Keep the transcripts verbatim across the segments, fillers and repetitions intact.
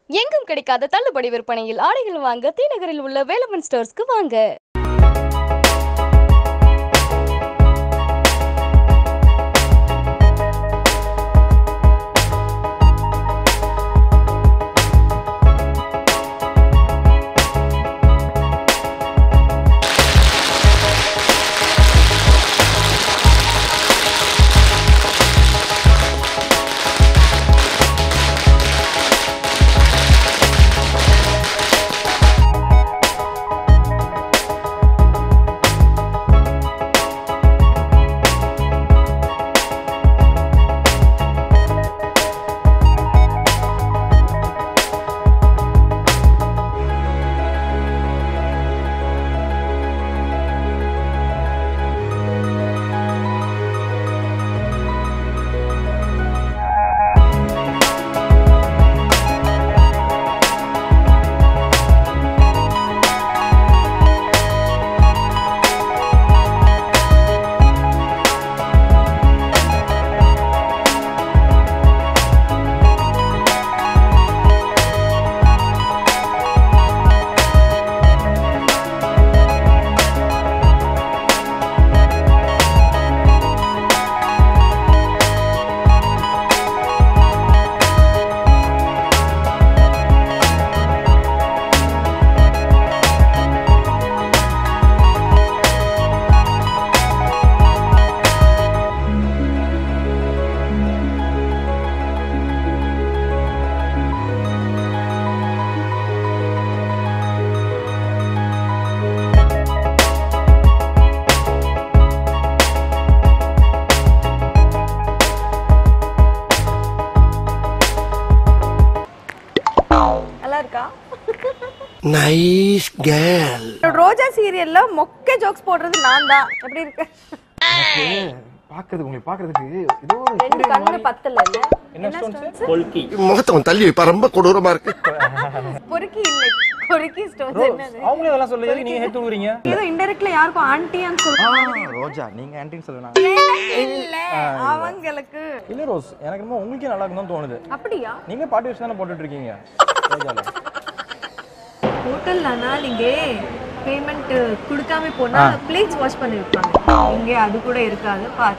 எங்கும் கிடைக்காத தள்ளுபடி விற்பனையில் ஆடைகள் வாங்க TNagaril உள்ள Velavan ஸ்டோர்ஸ்க்கு வாங்க. Nice girl. ரோஜா சீரியல்ல மொக்க ஜோக்ஸ் போடுறது நான் தான். எப்படி இருக்கு? பாக்குறது உங்களுக்கு பாக்குறதுக்கு ஏதோ ரெண்டு கண்ணு பத்தல இல்ல. என்ன ஸ்டோன்ஸ்? பொறுக்கி. முகத்தை தள்ளி வைப்பா ரொம்ப கொடூரமா இருக்கு. பொறுக்கி இல்ல. பொறுக்கி ஸ்டோன்ஸ் என்னது? அவங்க இதெல்லாம் சொல்லல நீங்க ஹெட் ஊடுறீங்க. ஏதோ இன்டைரக்ட்லி யாருக்கும் ஆன்ட்டியான்னு சொல்றாங்க. ரோஜா நீங்க ஆன்ட்டின்னு சொல்லலாம். இல்ல அவங்களுக்கு. இல்ல ரோஸ் எனக்கு ரொம்ப உங்களுக்கு நல்லா இருக்குன்னு தோணுது. அப்படியா? நீங்க பாட்டி விஷயம் தான போட்டுட்டு இருக்கீங்க. ரோஜால. ஹோட்டல்லனா நீங்க பேமெண்ட் கொடுக்காம போனா பிளேட்ஸ் வாஷ் பண்ணி வைப்பாங்க. இங்க அது கூட இருக்காது பாரு.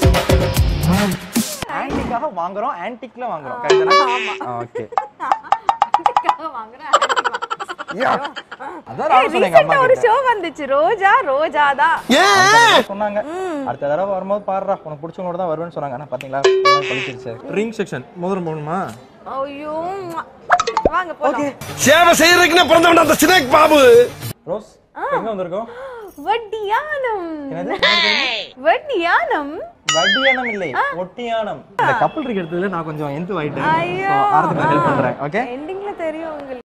ஆன்டிக்காக வாங்குறோம் ஆன்டிக்ல வாங்குறோம் கரெக்ட்டா? ஆமா. ஓகே. ஆன்டிக்காக வாங்குறோம் ஆன்டிக். அதான் நான் சொன்னேங்க அம்மா. ஒரு ஷோ வந்துச்சு ரோஜா ரோஜாதா. சொன்னாங்க. அடுத்த தடவை வரும்போது பாருடா உனக்கு பிடிச்சவங்களோட தான் வருவேன்னு சொன்னாங்க. ஆனா பாத்தீங்களா பழிச்சிருச்சு. ரிங் செக்ஷன் மோதிரம் போணுமா? ஐயோ வாங்க போலாம். சேவை செய்யறதுக்குனே பிறந்தவன் அந்த ஸ்னேக் பாபு. ரோஸ் எங்க வந்திருக்கோம்? வட்டியானம். என்னது? வட்டியானம். வட்டியானம் இல்லை ஒட்டியானம். இந்த கப்பல் இருக்கிறதுல நான் கொஞ்சம் எந்து ஆயிட்டேன். சோ ஆரத்துக்கு ஹெல்ப் பண்றேன். ஓகே? எண்டிங்ல தெரியும் உங்களுக்கு.